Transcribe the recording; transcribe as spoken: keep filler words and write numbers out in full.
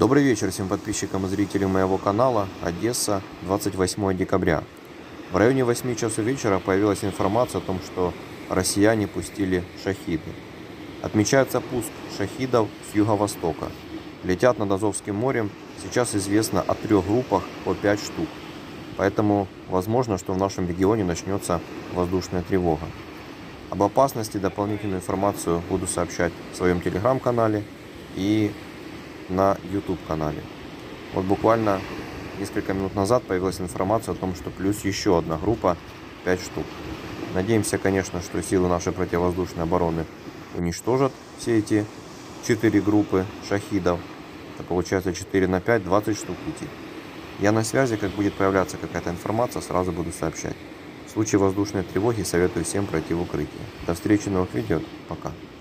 Добрый вечер всем подписчикам и зрителям моего канала. Одесса, двадцать восьмое декабря. В районе восьми часов вечера появилась информация о том, что россияне пустили шахиды. Отмечается пуск шахидов с юго-востока. Летят над Азовским морем. Сейчас известно о трех группах по пять штук. Поэтому возможно, что в нашем регионе начнется воздушная тревога. Об опасности дополнительную информацию буду сообщать в своем телеграм-канале и на YouTube канале. Вот буквально несколько минут назад появилась информация о том, что плюс еще одна группа, пять штук. Надеемся, конечно, что силы нашей противовоздушной обороны уничтожат все эти четыре группы шахидов. Это получается четыре на пять, двадцать штук летит. Я на связи, как будет появляться какая-то информация, сразу буду сообщать. В случае воздушной тревоги советую всем пройти в укрытие. До встречи в новых видео. Пока.